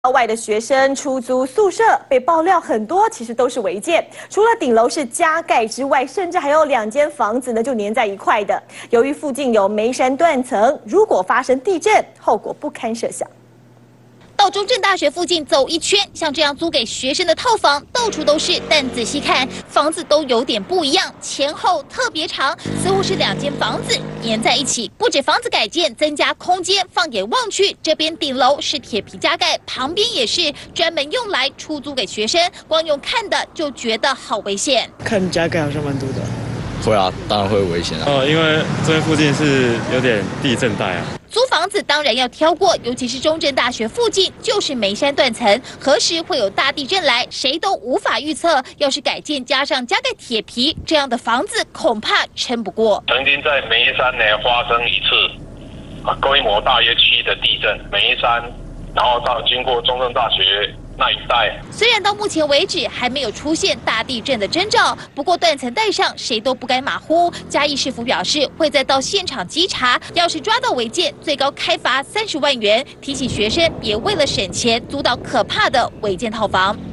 外的学生出租宿舍被爆料很多，其实都是违建。除了顶楼是加盖之外，甚至还有2间房子呢就粘在一块的。由于附近有煤山断层，如果发生地震，后果不堪设想。 到中正大学附近走一圈，像这样租给学生的套房到处都是，但仔细看，房子都有点不一样，前后特别长，似乎是2间房子粘在一起。不止房子改建增加空间，放眼望去，这边顶楼是铁皮加盖，旁边也是专门用来出租给学生，光用看的就觉得好危险。 看加盖好像蛮多的。 会啊，当然会危险啊。 因为这边附近是有点地震带啊。 租房子当然要挑过，尤其是中正大学附近就是煤山断层，何时会有大地震来，谁都无法预测。要是改建加上加盖铁皮，这样的房子恐怕撑不过。 曾经在煤山呢发生一次规模大约7的地震，煤山，然后到经过中正大学。 那一带虽然到目前为止还没有出现大地震的征兆，不过断层带上谁都不该马虎。嘉义市府表示会再到现场稽查，要是抓到违建，最高开罚30万元。提醒学生别为了省钱租到可怕的违建套房。